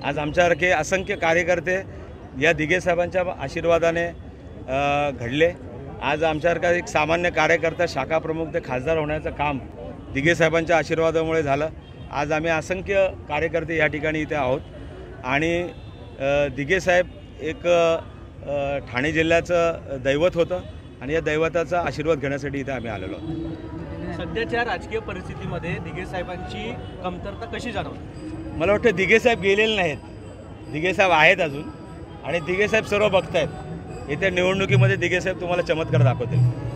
आज आमच्यासारखे असंख्य कार्यकर्ते या दिघे साहेबांच्या आशीर्वादाने घडले। आज आमच्यासारखा एक सामान्य कार्यकर्ता शाखा प्रमुख ते खासदार होण्याचं काम दिघे साहेबांच्या आशीर्वादामुळे झालं। आज आम्ही असंख्य कार्यकर्ते या ठिकाणी इथे आहोत आणि दिघे साहेब एक ठाणे जिल्ह्याचं दैवत होतं आणि या दैवताचा आशीर्वाद घेण्यासाठी इथे आम्ही आलेलो आहोत। सध्याच्या राजकीय परिस्थितीमध्ये दिघे साहेबांची कमतरता कशी जाणवते? मला वाटतं दिघे साहेब गेलेले नाहीत, दिघे साहेब आहेत अजून आणि दिघे साहेब सर्व बघतायत। येत्या निवडणुकीमध्ये दिघे साहेब तुम्हाला चमत्कार दाखवतील।